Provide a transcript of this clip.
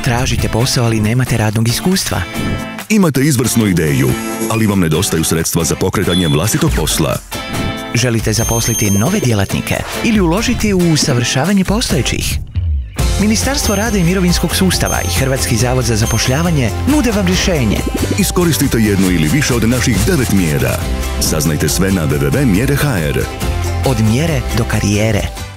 Tražite posao, ali nemate radnog iskustva. Imate izvrsnu ideju, ali vam nedostaju sredstva za pokretanje vlastitog posla. Želite zaposliti nove djelatnike ili uložiti u usavršavanje postojećih? Ministarstvo rada i mirovinskog sustava i Hrvatski zavod za zapošljavanje nude vam rješenje. Iskoristite jednu ili više od naših 9 mjera. Saznajte sve na www.mjere.hr. Od mjere do karijere.